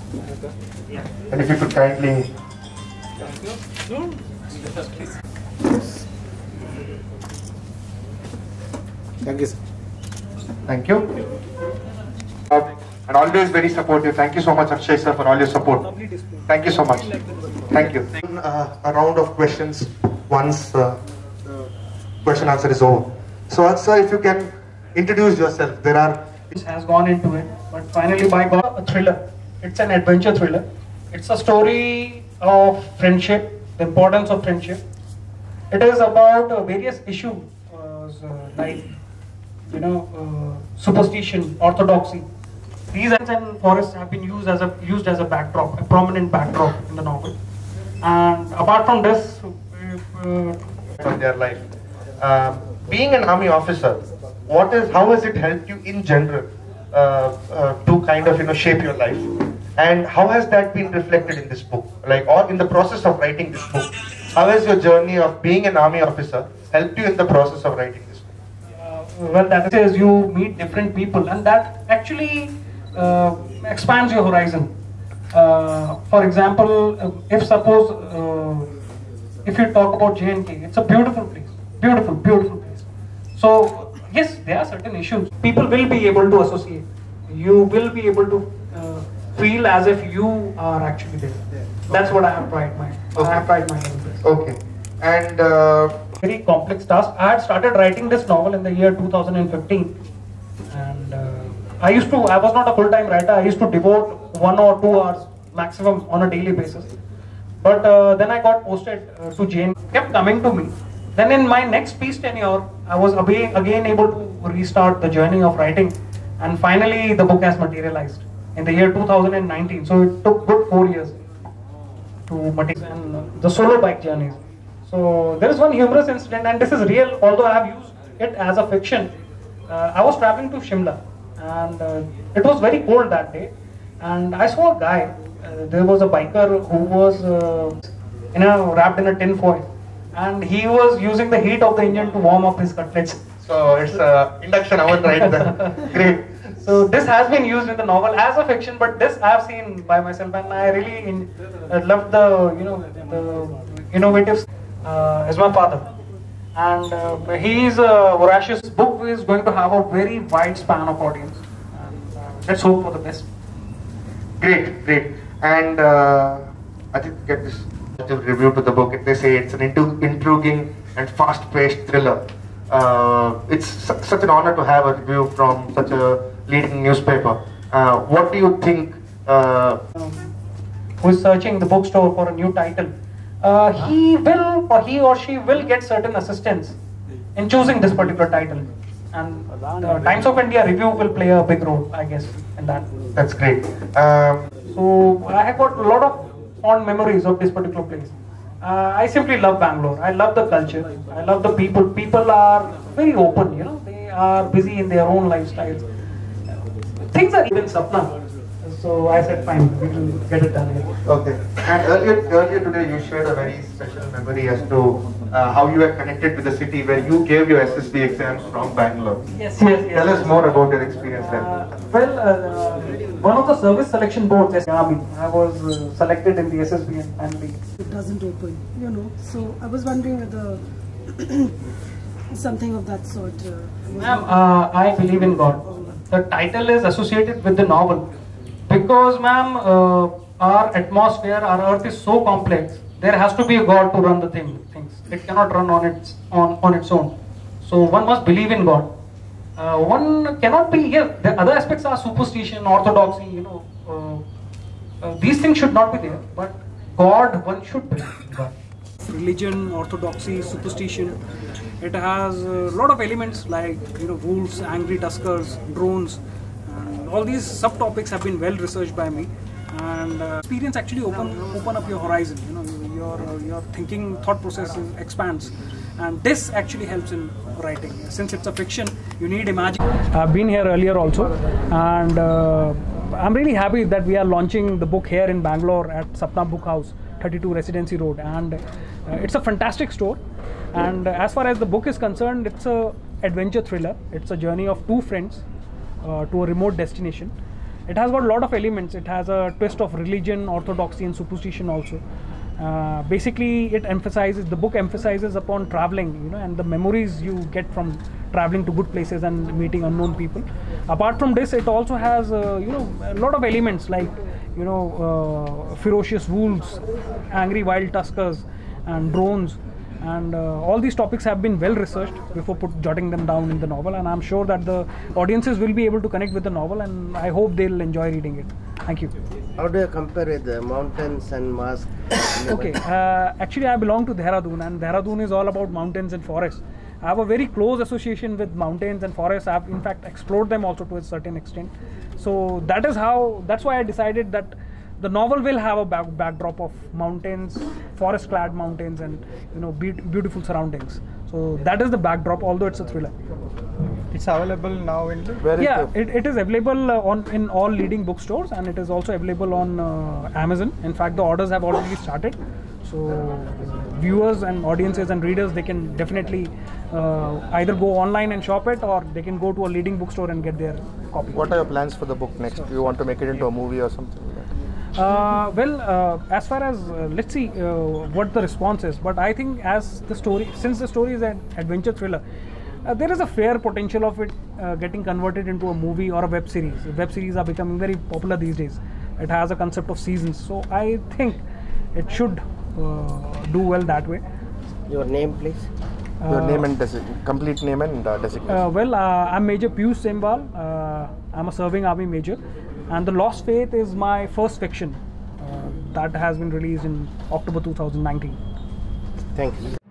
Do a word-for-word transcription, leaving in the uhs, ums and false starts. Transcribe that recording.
And if you could kindly. Thank you, sir. Thank you. Uh, and always very supportive. Thank you so much, Akshay sir, for all your support. Thank you so much. Thank you. Uh, a round of questions once uh, the question answer is over. So, sir, if you can introduce yourself. There are. Has gone into it, but finally, by God, a thriller. It's an adventure thriller. It's a story of friendship, the importance of friendship. It is about uh, various issues uh, like, you know, uh, superstition, orthodoxy. These and forests have been used as a used as a backdrop, a prominent backdrop in the novel. And apart from this, uh, of their life. Uh, being an army officer, what is how has it helped you in general uh, uh, to kind of you know shape your life, and how has that been reflected in this book? Like, or in the process of writing this book, how has your journey of being an army officer helped you in the process of writing this book? Uh, well, that is, you meet different people, and that actually uh, expands your horizon. Uh, for example, uh, if suppose uh, if you talk about J and K, it's a beautiful place, beautiful, beautiful place. So yes, there are certain issues. People will be able to associate. You will be able to uh, feel as if you are actually there. That's what I have tried my. Okay. I have tried my best. Okay, and uh, very complex task. I had started writing this novel in the year two thousand fifteen, and uh, I used to. I was not a full-time writer. I used to devote one or two hours maximum on a daily basis. But uh, then I got posted uh, to Jane. Kept coming to me. Then in my next peace tenure, I was again, again able to restart the journey of writing, and finally the book has materialized in the year two thousand nineteen. So it took good four years to materialize, and uh, the solo bike journeys. So there is one humorous incident, and this is real, although I have used it as a fiction. Uh, I was traveling to Shimla, and uh, it was very cold that day, and I saw a guy. Uh, there was a biker who was uh, in a, wrapped in a tin foil, and he was using the heat of the engine to warm up his cutlets. so it's a induction oven right there. Great. So this has been used in the novel as a fiction, but this I have seen by myself, and I really in, uh, loved the you know the innovative uh, as my father, and uh, he is a voracious. Book is going to have a very wide span of audience, and uh, let's hope for the best. Great, great. And uh, I think get this review to the book. They say it's an intriguing and fast-paced thriller. Uh, it's su such an honor to have a review from such a leading newspaper. Uh, what do you think? Uh, um, who is searching the bookstore for a new title? Uh, he will, or he or she will get certain assistance in choosing this particular title, and the Times of India review will play a big role, I guess, in that. That's great. Um, So I have got a lot of fond memories of this particular place. Uh, I simply love Bangalore. I love the culture. I love the people. People are very open, you know. They are busy in their own lifestyles. Things are even Sapna. So I said, fine, we will get it done here. okay. And earlier, earlier today, you shared a very special memory as to uh, how you were connected with the city where you gave your S S B exams from Bangalore. Yes, yes, yes. Tell us more about your experience there. Uh, well, uh, one of the service selection boards, yes, Army, I was uh, selected in the S S B and finally. It doesn't open, you know. So I was wondering whether something of that sort. Uh, Ma'am, uh, I believe in God. The title is associated with the novel because, ma'am, uh, our atmosphere, our earth is so complex. There has to be a God to run the thing, things. It cannot run on its on on its own. So one must believe in God. Uh, one cannot be here. The other aspects are superstition, orthodoxy. You know, uh, uh, these things should not be there. But God, one should believe in God. Religion, orthodoxy, superstition. It has a lot of elements like you know wolves, angry tuskers, drones. And all these subtopics have been well researched by me, and uh, experience actually open open up your horizon. You know, your uh, your thinking thought process expands, and this actually helps in writing. Since it's a fiction, you need imagination. I've been here earlier also, and uh, I'm really happy that we are launching the book here in Bangalore at Sapna Book House, thirty-two Residency Road, and uh, it's a fantastic store. And uh, as far as the book is concerned, it's a adventure thriller. It's a journey of two friends uh, to a remote destination. it has got a lot of elements. It has a twist of religion, orthodoxy, and superstition also. Uh, basically, it emphasizes the book emphasizes upon traveling, you know, and the memories you get from traveling to good places and meeting unknown people. Apart from this, it also has uh, you know a lot of elements like you know uh, ferocious wolves, angry wild tuskers, and drones. And uh, all these topics have been well researched before put, jotting them down in the novel, and I'm sure that the audiences will be able to connect with the novel, and I hope they'll enjoy reading it. Thank you. How do you compare with the mountains and Mask? Okay, uh, actually I belong to Dehradun, and Dehradun is all about mountains and forests. I have a very close association with mountains and forests. I've in fact explored them also to a certain extent. So that is how, that's why I decided that the novel will have a back, backdrop of mountains, forest-clad mountains, and you know be beautiful surroundings. So that is the backdrop, although it's a thriller. It's available now in the Where is Yeah, the- it, it is available uh, on in all leading bookstores, and it is also available on uh, Amazon. In fact, the orders have already started. So viewers and audiences and readers, they can definitely uh, either go online and shop it, or they can go to a leading bookstore and get their copy. What are your plans for the book next? Do you want to make it into a movie or something like that? Uh, well, uh, as far as uh, let's see uh, what the response is, but I think as the story, since the story is an adventure thriller, uh, there is a fair potential of it uh, getting converted into a movie or a web series. Web series are becoming very popular these days. It has a concept of seasons, so I think it should uh, do well that way. Your name, please. Your Uh, name and desi- complete name and uh, designation. Uh, well, uh, I'm Major Piyush Sembal. Uh, I'm a serving army major, and The Lost Faith is my first fiction uh, that has been released in October two thousand nineteen. Thank you.